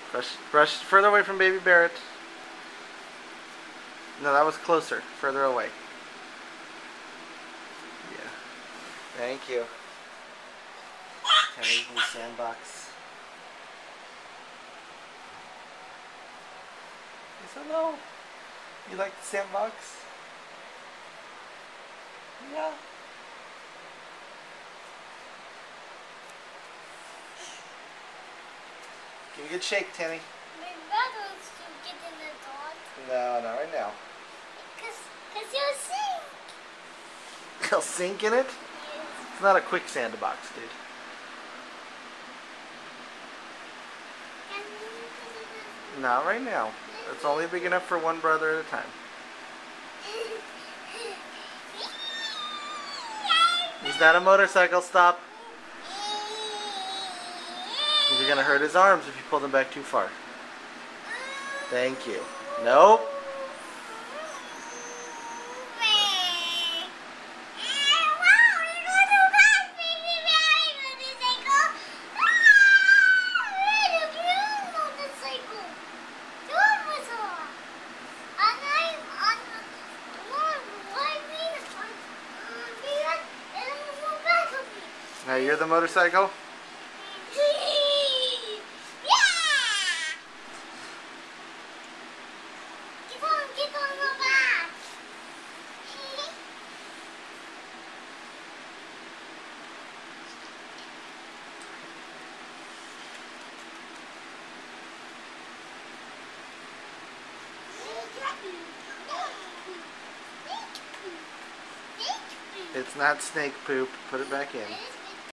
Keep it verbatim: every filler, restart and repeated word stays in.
Brush, brush further away from baby Barrett. No, that was closer. Further away. Yeah. Thank you. Tenny's new Sandbox. Yes, hello. You like the Sandbox? Yeah. Give me a good shake, Tenny. My brother wants to get in the dog. No, not right now. Because cause he'll sink. He'll sink in it? Yes. It's not a quick Sandbox, dude. Not right now. It's only big enough for one brother at a time. Is that a motorcycle? Stop. You're going to hurt his arms if you pull them back too far. Thank you. Nope. Now you're the motorcycle? It's not snake poop. Put it back in.